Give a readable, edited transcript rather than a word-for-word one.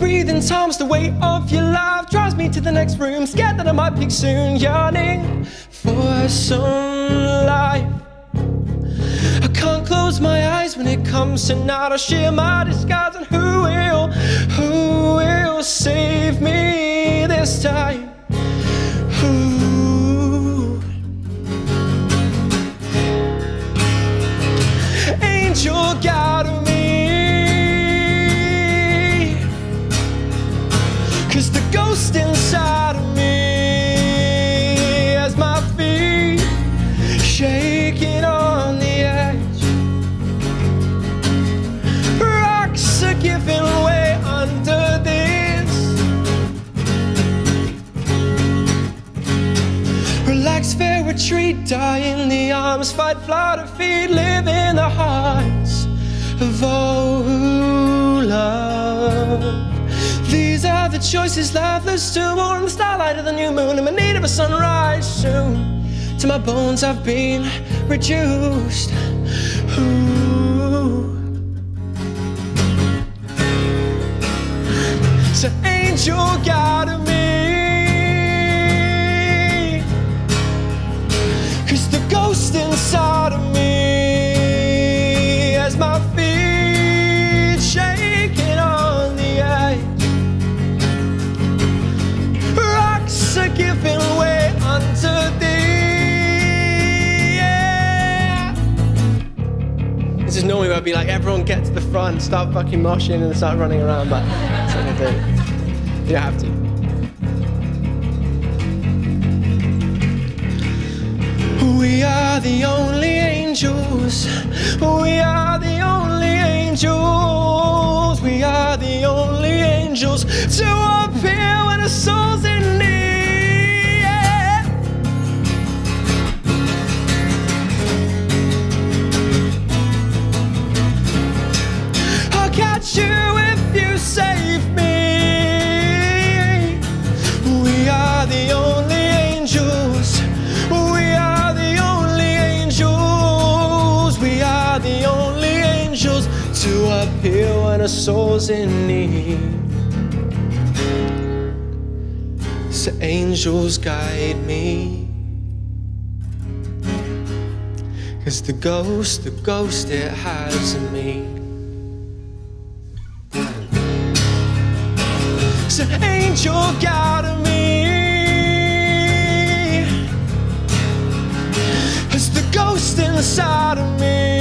breathing times, the weight of your life drives me to the next room, scared that I might peak soon, yearning for some life. I can't close my eyes when it comes to night. I'll share my disguise, and who will save me this time? Who? Angel guide me, 'cause the ghost inside of me has my feet shaking on the edge. Rocks are giving way under this. Relax, fair retreat, die in the arms, fight, fly, defeat, live in the hearts of all who love. These are the choices life lives to on the starlight of the new moon. I'm in need of a sunrise soon. To my bones I've been reduced. Ooh. So angel guide me, 'cause the ghost inside of me has my feet shaking on the edge. Rocks are giving way under the. This is normally where I'd be like, everyone get to the front, start fucking moshing and start running around, but that's what I do. You don't have to. We are the only angels. We are the only angels. We are the only angels to appear when a soul's in need. Yeah. I'll catch you if you save me. We are the only angels. We are the only angels. We are the only angels to appear when a soul's in need. So angels guide me, 'cause the ghost it has me. So angel guide me, 'cause the ghost inside of me